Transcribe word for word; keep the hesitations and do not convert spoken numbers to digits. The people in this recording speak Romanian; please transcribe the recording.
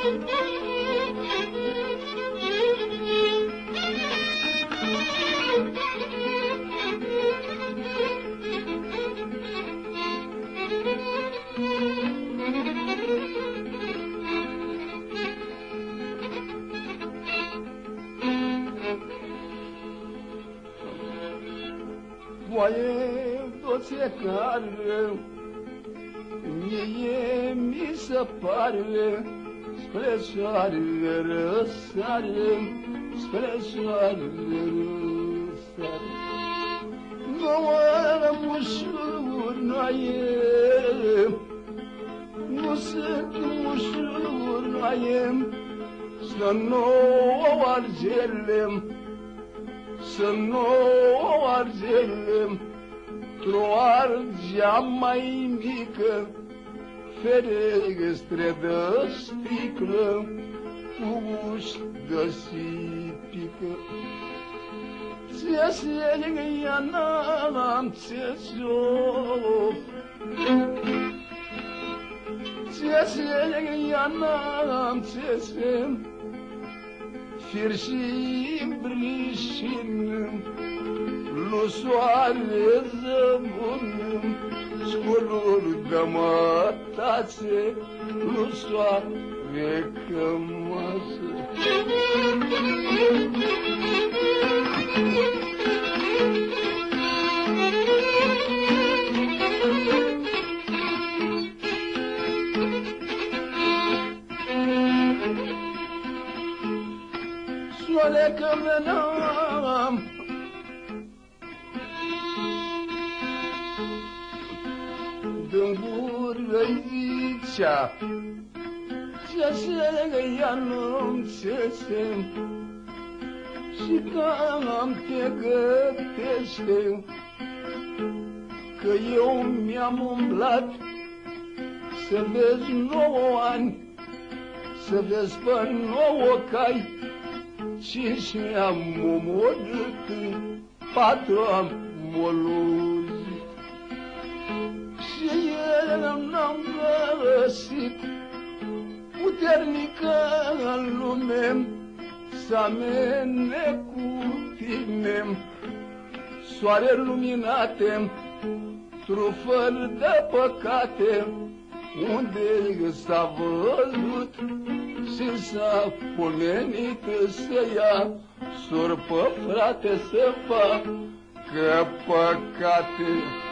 Foaie care mie mi se pare spre soare răsare, spre soare răsare. Nouă mușurnoaie, nu sunt mușurnoaie, să nouă arzele, să nouă arzele, într-o argea mai mică, ferestre de sticlă, cu uși de sipică. Ți-e-se-ia n-am ți-e-s-o, ți-e-se-ia n-am ți-e-se, fir și brișină, lu soare zăbună, scolul de mătațe, lu soare cămasă. Soare cămânam, din gură zicea, ce-se-ia nu-mi ce-se, și cam te gătește, că eu mi-am umblat să vezi nouă ani, să vezi pe nouă cai, cinci mi-am omorât, patru am moluzit. Și el n-am găsit puternică în lume să amene cu tine. Soare luminate, trufări de păcate, unde s-a văzut și s-a pomenit să ia surpă, frate, să facă păcate.